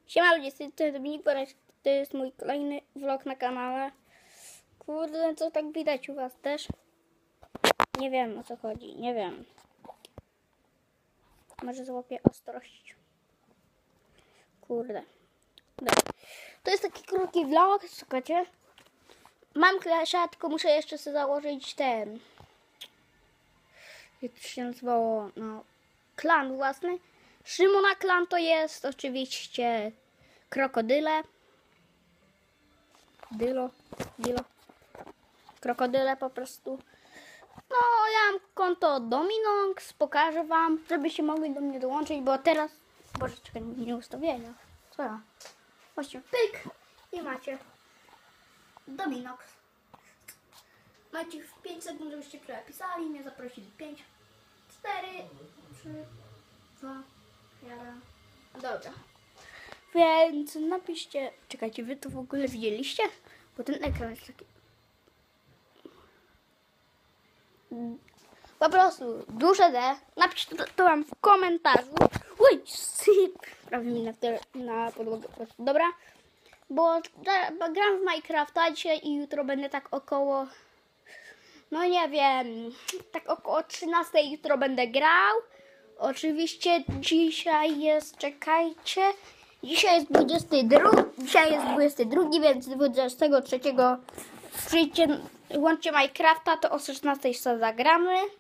Siema ludzie, to jest Dominik Borek, to jest mój kolejny vlog na kanale. Kurde, co tak widać u was też? Nie wiem o co chodzi, nie wiem. Może złapię ostrość. Kurde. Dobra. To jest taki krótki vlog, słuchajcie. Mam Clasha, tylko muszę jeszcze sobie założyć ten... Jak to się nazywało? No, klan własny. Szymona klan to jest oczywiście krokodyle. Dilo. Krokodyle po prostu. No, ja mam konto Dominox. Pokażę wam, żebyście mogli do mnie dołączyć, bo teraz... Boże, czekaj, nie ustawienia. Co ja? Właśnie pyk i macie Dominox. Macie w 5 sekund, żebyście przepisali, mnie zaprosili. 5, 4, 3, 2, 1. Dobra. Więc napiszcie... Czekajcie, wy to w ogóle widzieliście? Bo ten ekran jest taki... Po prostu duże D. Napiszcie to wam w komentarzu. Uj, prawie mi na podłogę. Dobra. Bo gram w Minecrafta dzisiaj i jutro będę tak około... No nie wiem, tak około 13 jutro będę grał. Oczywiście dzisiaj jest, czekajcie, dzisiaj jest 22, więc 23 przyjdźcie, łączcie Minecrafta, to o 16 sobie zagramy.